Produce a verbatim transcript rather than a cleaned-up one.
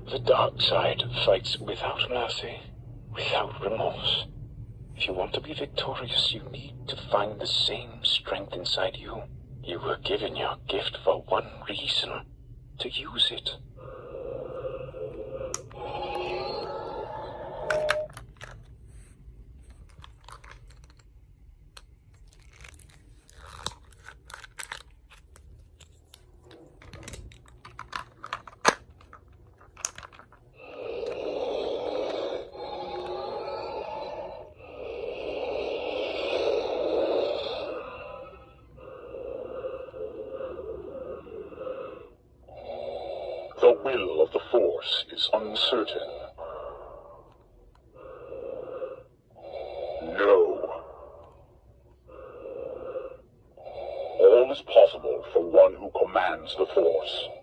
The dark side fights without mercy, without remorse. If you want to be victorious, you need to find the same strength inside you. You were given your gift for one reason, to use it. The will of the Force is uncertain. No. All is possible for one who commands the Force.